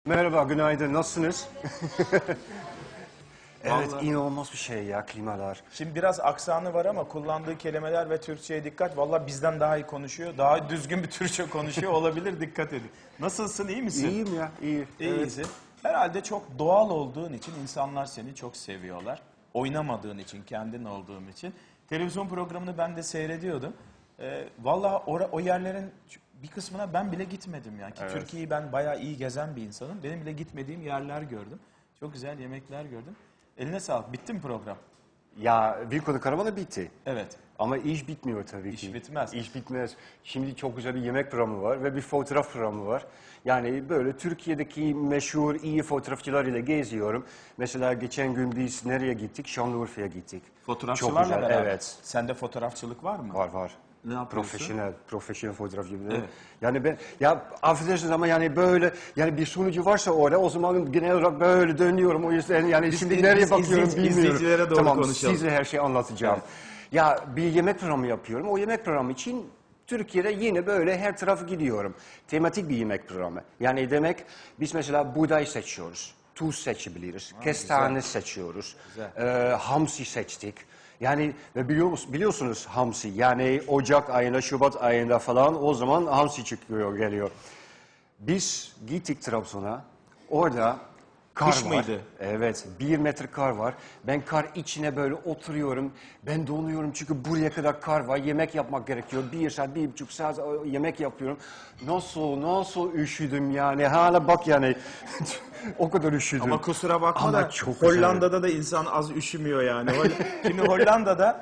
Merhaba, günaydın. Nasılsınız? Evet, Vallahi. inanılmaz bir şey ya klimalar. Şimdi biraz aksanı var ama kullandığı kelimeler ve Türkçe'ye dikkat. Vallahi bizden daha iyi konuşuyor. Daha düzgün bir Türkçe konuşuyor olabilir. Dikkat edin. Nasılsın? İyi misin? İyiyim ya, iyi. İyisin. Herhalde çok doğal olduğun için insanlar seni çok seviyorlar. Oynamadığın için, kendin olduğun için. Televizyon programını ben de seyrediyordum. Vallahi o yerlerin bir kısmına ben bile gitmedim yani. Ki Evet. Türkiye'yi ben bayağı iyi gezen bir insanım. Benim bile gitmediğim yerler gördüm. Çok güzel yemekler gördüm. Eline sağlık. Bitti mi program? Ya, Wilko'nun karavanı bitti. Evet. Ama iş bitmiyor tabii ki. İş bitmez. İş bitmez. Şimdi çok güzel bir yemek programı var ve bir fotoğraf programı var. Yani böyle Türkiye'deki meşhur iyi fotoğrafçılar ile geziyorum. Mesela geçen gün biz nereye gittik? Şanlıurfa'ya gittik. Çok Fotoğrafçılarla güzel, beraber. evet. Sende fotoğrafçılık var mı? Var. Ne yapıyorsun? Profesyonel fotoğrafçı. Evet. Yani ben, ya affedersiniz ama yani böyle, yani bir sunucu varsa orada o zaman genel olarak böyle dönüyorum. O yüzden yani şimdi nereye bakıyorum bilmiyorum. İzleyicilere doğru tamam, konuşalım. size her şeyi anlatacağım. Ya bir yemek programı yapıyorum. O yemek programı için Türkiye'de yine böyle her tarafı gidiyorum. Tematik bir yemek programı. Yani demek biz mesela buğday seçiyoruz. Tuz seçebiliriz. Kestane seçiyoruz. Hamsi seçtik. Yani ve biliyorsunuz hamsi, yani Ocak ayında, Şubat ayında falan o zaman hamsi geliyor. Biz gittik Trabzon'a, orada kar Kış var. mıydı? Evet, 1 metre kar var. Ben kar içine böyle oturuyorum, ben donuyorum çünkü buraya kadar kar var, yemek yapmak gerekiyor. 1 saat, 1,5 saat yemek yapıyorum. Nasıl üşüdüm yani, hala bak yani, o kadar üşüdüm. Ama kusura bakma Ama da çok güzel. Hollanda'da da insan az üşümüyor yani. Şimdi Hollanda'da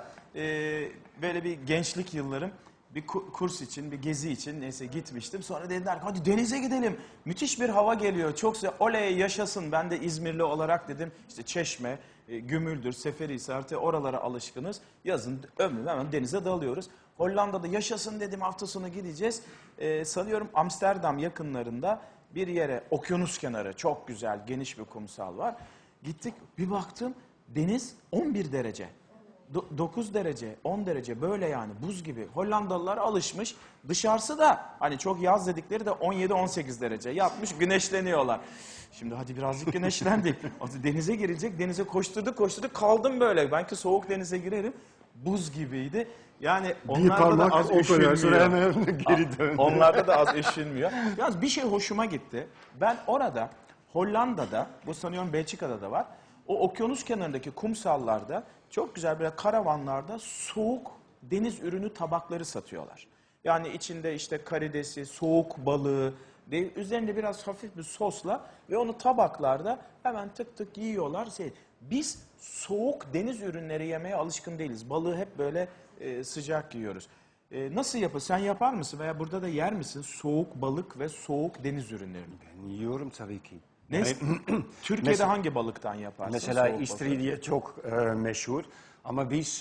böyle bir gençlik yıllarım bir kurs için, bir gezi için neyse gitmiştim. Sonra dediler ki hadi denize gidelim. Müthiş bir hava geliyor. Çok güzel. Oley yaşasın. Ben de İzmirli olarak dedim. İşte Çeşme, Gümüldür, Seferihisar artık oralara alışkınız. Yazın hemen denize dalıyoruz. Hollanda'da yaşasın dedim, hafta sonu gideceğiz. Sanıyorum Amsterdam yakınlarında bir yere, okyanus kenarı, çok güzel geniş bir kumsal var. Gittik, bir baktım deniz 11 derece. 9 derece, 10 derece böyle yani buz gibi. Hollandalılar alışmış. Dışarısı da hani çok yaz dedikleri de 17-18 derece. Yatmış güneşleniyorlar. Şimdi hadi birazcık güneşlendik. Denize girecek, denize koşturduk kaldım böyle. Belki soğuk denize girerim. Buz gibiydi. Yani onlarda da az üşünmüyor. Sonra hemen geri döndü. Onlarda da az üşünmüyor. Yalnız bir şey hoşuma gitti. Ben orada Hollanda'da, bu sanıyorum Belçika'da da var. O okyanus kenarındaki kumsallarda çok güzel böyle karavanlarda soğuk deniz ürünü tabakları satıyorlar. Yani içinde işte karidesi, soğuk balığı, üzerinde biraz hafif bir sosla ve onu tabaklarda hemen tık tık yiyorlar. Biz soğuk deniz ürünleri yemeye alışkın değiliz. Balığı hep böyle sıcak yiyoruz. Nasıl yapar? Sen yapar mısın veya burada da yer misin soğuk balık ve soğuk deniz ürünlerini? Ben yiyorum tabii ki. Ne? Yani, Türkiye'de mesela- hangi balıktan yaparsın? Mesela soğuk istiridye çok meşhur ama biz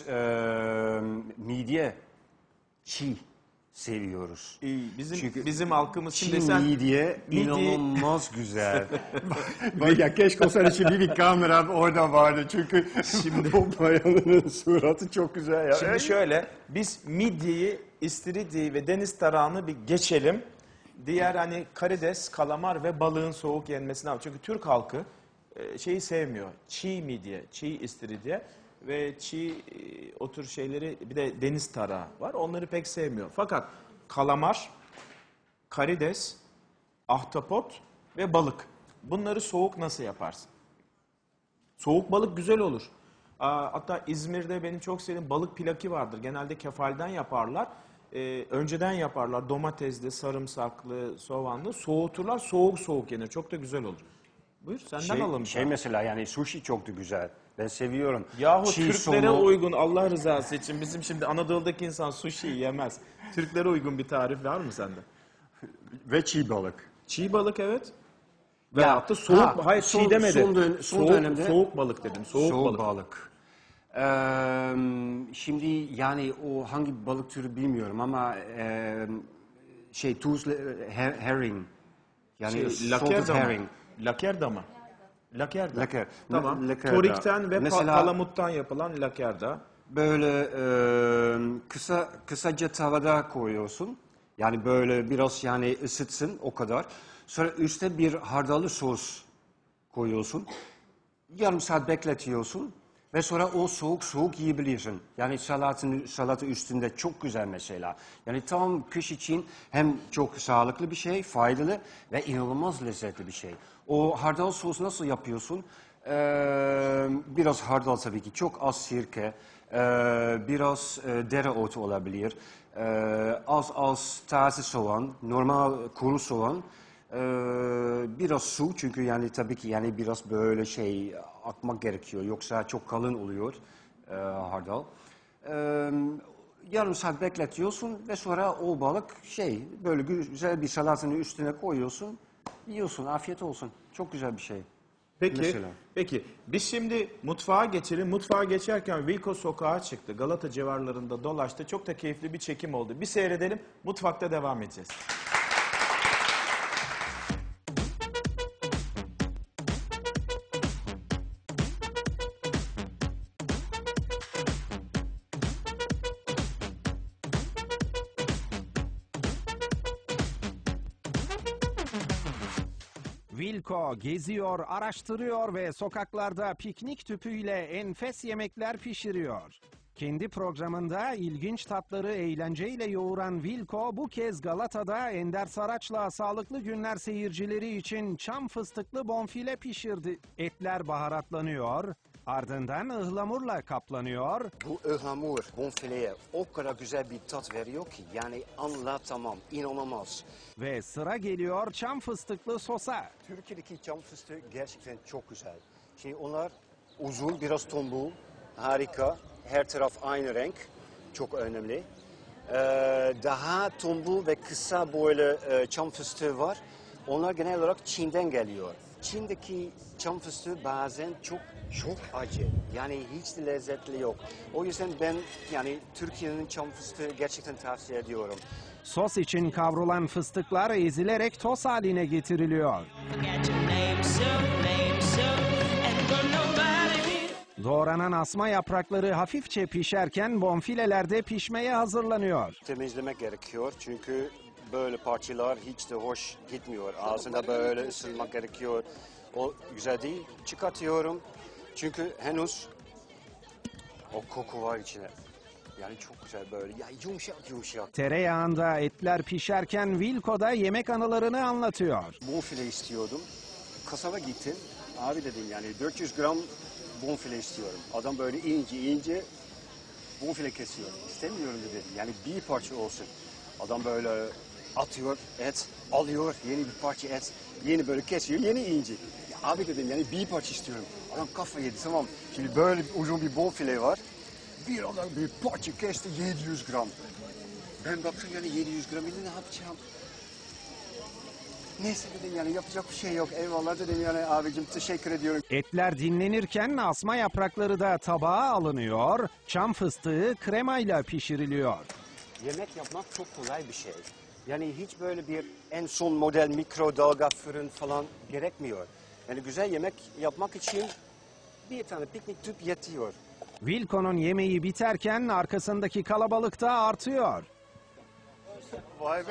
midye çiğ seviyoruz. balık? Bizim Çünkü bizim halkımız Çiğ şimdi sen midye midye- inanılmaz güzel. Bak ya keşke o sene şimdi bir kamera orada vardı çünkü şimdi bu bayanın suratı çok güzel ya. şimdi şöyle biz midyeyi, istiridyeyi ve deniz tarağını bir geçelim. Diğer hani karides, kalamar ve balığın soğuk yenmesini al. Çünkü Türk halkı şeyi sevmiyor. Çiğ midye, çiğ istiridye ve çiğ o tür şeyleri, bir de deniz tarağı var. Onları pek sevmiyor. Fakat kalamar, karides, ahtapot ve balık. Bunları soğuk nasıl yaparsın? Soğuk balık güzel olur. Hatta İzmir'de benim çok sevdiğim balık pilaki vardır. Genelde kefalden yaparlar. Önceden yaparlar. Domatesli, sarımsaklı, soğanlı. Soğuturlar. Soğuk yenir. Çok da güzel olur. Buyur senden alalım. Şey mesela yani sushi çok da güzel. Ben seviyorum. Yahu Çiğ Türklere somon- uygun Allah rızası için. Bizim şimdi Anadolu'daki insan sushi yemez. Türklere uygun bir tarif var mı sende? ve çiğ balık. Çiğ balık evet. Veyahut da soğuk, hayır çiğ son demedim. son dönemde soğuk balık dedim. Soğuk balık. balık. Şimdi yani o hangi balık türü bilmiyorum ama tuzlu herring. Yani salted herring. Lakerda mı? Lakerda. Laker. Tamam. Lakerda. Torikten ve Mesela- palamuttan yapılan lakerda. Böyle kısaca tavada koyuyorsun. Yani böyle biraz yani ısıtsın o kadar. Sonra üstte bir hardallı sos koyuyorsun. Yarım saat bekletiyorsun ve sonra o soğuk soğuk yiyebilirsin. Yani salatı üstünde çok güzel mesela. Yani tam kış için hem çok sağlıklı bir şey, faydalı ve inanılmaz lezzetli bir şey. O hardal sosu nasıl yapıyorsun? Biraz hardal tabii ki, çok az sirke, biraz dereotu olabilir, az taze soğan, normal kuru soğan. Biraz su, çünkü yani tabii ki yani biraz böyle akmak gerekiyor, yoksa çok kalın oluyor hardal. Yarım saat bekletiyorsun ve sonra o balık böyle güzel bir salatının üstüne koyuyorsun, yiyorsun, afiyet olsun. Çok güzel bir şey. Peki, Mesela. peki. Biz şimdi mutfağa geçelim. Mutfağa geçerken Wilko sokağa çıktı. Galata civarlarında dolaştı. Çok da keyifli bir çekim oldu. Bir seyredelim. Mutfakta devam edeceğiz. Wilko geziyor, araştırıyor ve sokaklarda piknik tüpüyle enfes yemekler pişiriyor. Kendi programında ilginç tatları eğlenceyle yoğuran Wilko bu kez Galata'da Ender Saraç'la Sağlıklı Günler seyircileri için çam fıstıklı bonfile pişirdi. Etler baharatlanıyor, ardından ıhlamurla kaplanıyor, Bu ıhlamur bonfileye o kadar güzel bir tat veriyor ki yani anlatamam, inanılmaz. ve sıra geliyor çam fıstıklı sosa. Türkiye'deki çam fıstığı gerçekten çok güzel. Şimdi onlar uzun, biraz tombul, harika. Her taraf aynı renk, çok önemli. Daha tombul ve kısa böyle çam fıstığı var. Onlar genel olarak Çin'den geliyor. Çin'deki çam fıstığı bazen çok acı. Yani hiç de lezzetli yok. O yüzden ben yani Türkiye'nin çam fıstığı gerçekten tavsiye ediyorum. Sos için kavrulan fıstıklar ezilerek toz haline getiriliyor. Forget your name soon, and will nobody be. Doğranan asma yaprakları hafifçe pişerken bonfileler de pişmeye hazırlanıyor. Temizlemek gerekiyor çünkü böyle parçalar hiç de hoş gitmiyor. Ağzında böyle ısırmak gerekiyor. O güzel değil. Çıkartıyorum. Çünkü henüz o koku var içine. Yani çok güzel böyle. Ya yumuşak. Tereyağında etler pişerken Wilko da yemek anılarını anlatıyor. Bonfile istiyordum. Kasaba gittim. Abi dedim yani 400 gram bonfile istiyorum. Adam böyle ince bonfile kesiyor. İstemiyorum dedi. Yani bir parça olsun. Adam böyle atıyor et, alıyor yeni bir parça et, yeni böyle kesiyor, yeni ince. Ya abi dedim yani bir parça istiyorum. Adam kafa yedi, tamam. Şimdi böyle uzun bir bonfile var. Bir adam bir parça kesti 700 gram. Ben baktım yani 700 gram ne yapacağım? Neyse dedim yani yapacak bir şey yok. Eyvallah dedim yani abicim, teşekkür ediyorum. Etler dinlenirken asma yaprakları da tabağa alınıyor, çam fıstığı kremayla pişiriliyor. Yemek yapmak çok kolay bir şey. Yani hiç böyle bir en son model mikrodalga fırın falan gerekmiyor. Yani güzel yemek yapmak için bir tane piknik tüp yetiyor. Wilko'nun yemeği biterken arkasındaki kalabalık da artıyor. Vay be.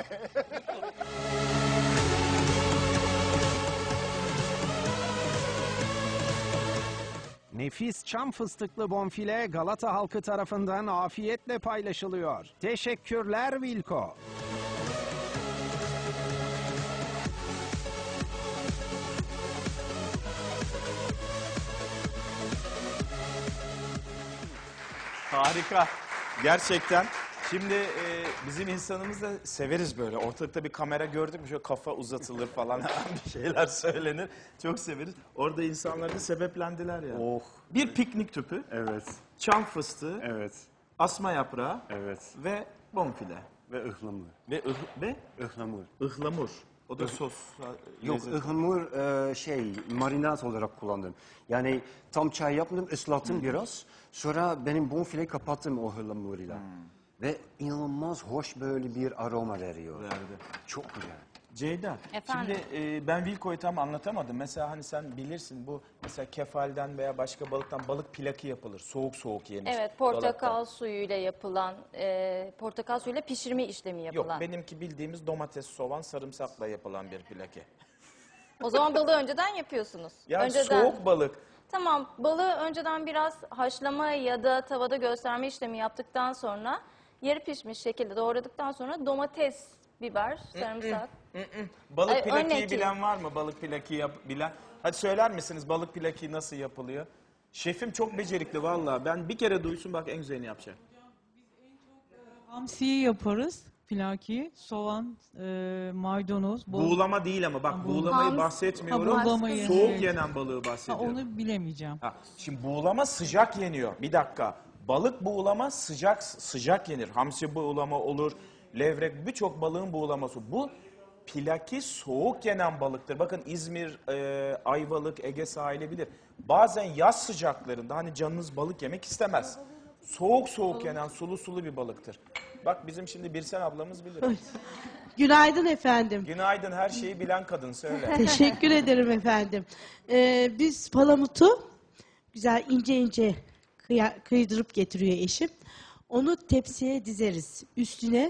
Nefis çam fıstıklı bonfile Galata halkı tarafından afiyetle paylaşılıyor. Teşekkürler Wilko. Harika. Gerçekten. Şimdi bizim insanımız da severiz böyle. Ortalıkta bir kamera gördük mü şöyle kafa uzatılır falan bir şeyler söylenir. Çok severiz. Orada insanlar da sebeplendiler ya. Oh. Bir piknik tüpü, Evet, çam fıstığı, evet, asma yaprağı evet. ve bonfile. Ve ıhlamur. Ve Ihlamur. ıhlamur. O da sos. Yok, lezzeti. ıhlamur marinat olarak kullandım. Yani tam çay yapmadım, ıslattım biraz. Sonra benim bonfile kapattım o ıhlamuruyla. Ve inanılmaz hoş böyle bir aroma veriyor. Verdi. Çok güzel. Ceyda, Efendim? şimdi ben Wilko'yu tam anlatamadım. Mesela hani sen bilirsin bu mesela kefalden veya başka balıktan balık plaki yapılır. Soğuk soğuk yenir. Evet, portakal dolapta. suyuyla yapılan, portakal suyuyla pişirme işlemi yapılan. Yok benimki bildiğimiz domates, soğan, sarımsakla yapılan bir plaki. O zaman balığı önceden yapıyorsunuz. Ya önceden. soğuk balık. Tamam, balığı önceden biraz haşlama ya da tavada gösterme işlemi yaptıktan sonra yarı pişmiş şekilde doğradıktan sonra domates, biber, sarımsak. Balık Ay, plakiyi örnek bilen var mı? Balık plakiyi bilen. Hadi söyler misiniz balık plakiyi nasıl yapılıyor? Şefim çok becerikli vallahi. Ben bir kere duysun bak en güzelini yapacak. Hamsiyi yaparız. Pilaki, soğan, maydanoz. Buğulama değil ama bak buğulamayı Hams- bahsetmiyorum. Ha, buğulamayı, Soğuk evet. yenen balığı Ha, bahsediyorum. onu bilemeyeceğim. Ha, şimdi buğulama sıcak yeniyor. Bir dakika. Balık buğulama sıcak yenir. Hamsi buğulama olur. Levrek birçok balığın buğulaması. Bu pilaki soğuk yenen balıktır. Bakın İzmir, Ayvalık, Ege sahili bilir. Bazen yaz sıcaklarında hani canınız balık yemek istemez. Soğuk yenen sulu sulu bir balıktır. Bak bizim şimdi Birsen ablamız bilir. Günaydın efendim. Günaydın her şeyi bilen kadın söyle. Teşekkür ederim efendim. Biz palamutu güzel ince ince kıydırıp getiriyor eşim. Onu tepsiye dizeriz. Üstüne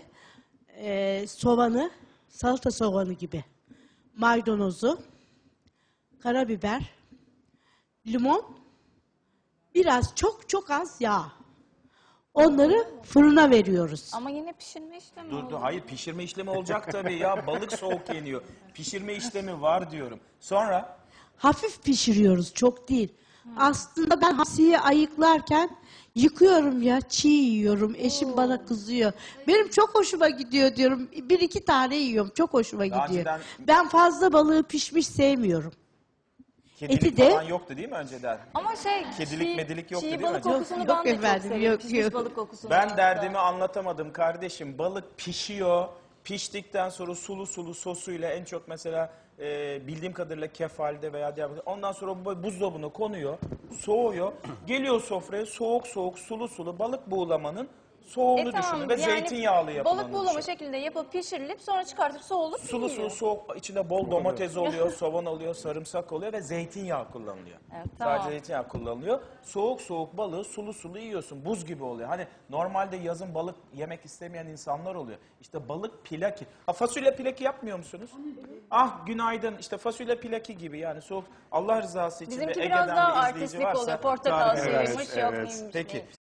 soğanı, salata soğanı gibi, maydanozu, karabiber, limon, biraz çok az yağ. Onları fırına veriyoruz. Ama yine pişirme işlemi Dur oldu. hayır pişirme işlemi olacak tabii ya balık soğuk yeniyor. Pişirme işlemi var diyorum. Sonra Hafif pişiriyoruz, çok değil. Aslında ben hamsiyi ayıklarken yıkıyorum ya, çiğ yiyorum. Eşim bana kızıyor. Benim çok hoşuma gidiyor diyorum. Bir iki tane yiyorum, çok hoşuma Daha gidiyor. önceden- Ben fazla balığı pişmiş sevmiyorum. kedilik Eti de- falan yoktu değil mi önceden? Ama Kedilik medilik yoktu çiğ değil mi? balık kokusunu Yok, ben de çok efendim, seviyorum. yok, Pişmiş yok. balık kokusunu. Ben da. derdimi anlatamadım kardeşim. Balık pişiyor. Piştikten sonra sulu sulu sosuyla en çok mesela bildiğim kadarıyla kefalde veya diğer ondan sonra bu buzdolabına konuyor, soğuyor. Geliyor sofraya soğuk sulu sulu balık buğulamanın soğuğunu düşünün ve zeytinyağlı yapılanı balık buğulama düşünün. şeklinde yapıp pişirilip sonra çıkartıp soğulup Sulu yeniyor. soğuk içinde bol domates oluyor, soğan oluyor, sarımsak oluyor ve zeytinyağı kullanılıyor. Evet, tamam. Sadece zeytinyağı kullanılıyor. Soğuk balığı sulu yiyorsun. Buz gibi oluyor. Hani normalde yazın balık yemek istemeyen insanlar oluyor. İşte balık pilaki. Ha, fasulye pilaki yapmıyor musunuz? Ah günaydın. İşte fasulye pilaki gibi yani soğuk. Allah rızası için de Bizimki Ege'den biraz daha bir izleyici artistik varsa oluyor. Portakal tarif suyuymuş, ederiz. yok evet. neymiş, Peki. neymiş.